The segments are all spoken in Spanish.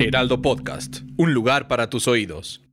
Heraldo Podcast, un lugar para tus oídos.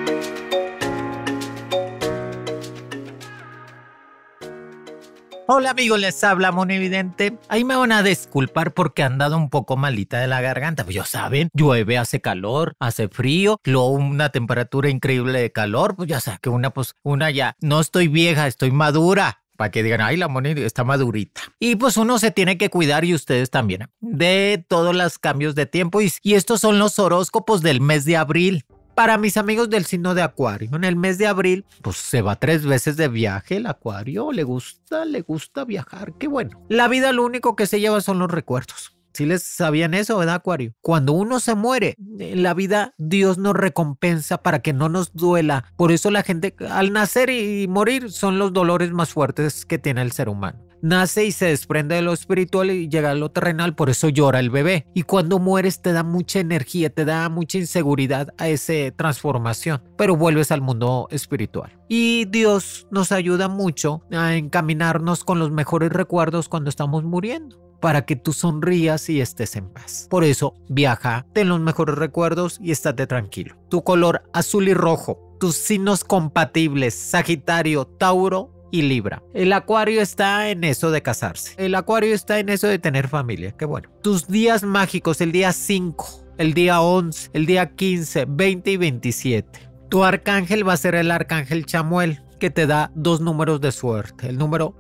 Hola amigos, les habla Monividente. Ahí me van a disculpar porque han dado un poco malita de la garganta. Pues ya saben, llueve, hace calor, hace frío, luego una temperatura increíble de calor. Pues ya saben que una ya, no estoy vieja, estoy madura. Para que digan, ay, la Moni está madurita. Y pues uno se tiene que cuidar, y ustedes también, de todos los cambios de tiempo. Y estos son los horóscopos del mes de abril. Para mis amigos del signo de Acuario, en el mes de abril, pues se va 3 veces de viaje el Acuario. Le gusta viajar, qué bueno. La vida lo único que se lleva son los recuerdos. ¿Sí les sabían eso, verdad, Acuario? Cuando uno se muere, en la vida Dios nos recompensa para que no nos duela. Por eso la gente al nacer y morir son los dolores más fuertes que tiene el ser humano. Nace y se desprende de lo espiritual y llega a lo terrenal, por eso llora el bebé. Y cuando mueres te da mucha energía, te da mucha inseguridad a esa transformación, pero vuelves al mundo espiritual. Y Dios nos ayuda mucho a encaminarnos con los mejores recuerdos cuando estamos muriendo, para que tú sonrías y estés en paz. Por eso, viaja, ten los mejores recuerdos y estate tranquilo. Tu color azul y rojo, tus signos compatibles, Sagitario, Tauro y Libra. El Acuario está en eso de casarse. El Acuario está en eso de tener familia. Qué bueno. Tus días mágicos, el día 5, el día 11, el día 15, 20 y 27. Tu arcángel va a ser el arcángel Chamuel, que te da 2 números de suerte, el número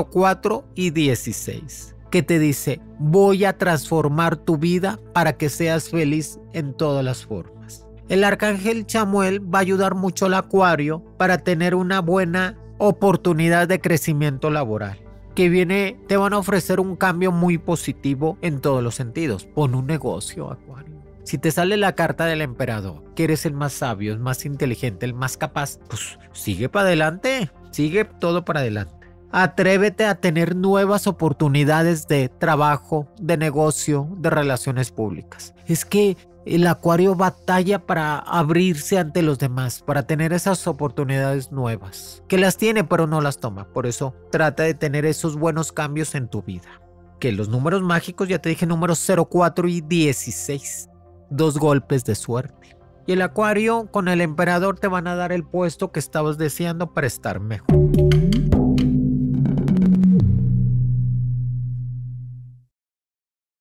04 y 16. Que te dice, voy a transformar tu vida para que seas feliz en todas las formas. El arcángel Chamuel va a ayudar mucho al Acuario para tener una buena oportunidad de crecimiento laboral. Que te van a ofrecer un cambio muy positivo en todos los sentidos. Pon un negocio, Acuario. Si te sale la carta del emperador, que eres el más sabio, el más inteligente, el más capaz, pues sigue para adelante, sigue todo para adelante. Atrévete a tener nuevas oportunidades de trabajo, de negocio, de relaciones públicas. Es que el Acuario batalla para abrirse ante los demás, para tener esas oportunidades nuevas. Que las tiene, pero no las toma. Por eso trata de tener esos buenos cambios en tu vida. Que los números mágicos, ya te dije, números 04 y 16. 2 golpes de suerte. Y el Acuario con el emperador te van a dar el puesto que estabas deseando para estar mejor.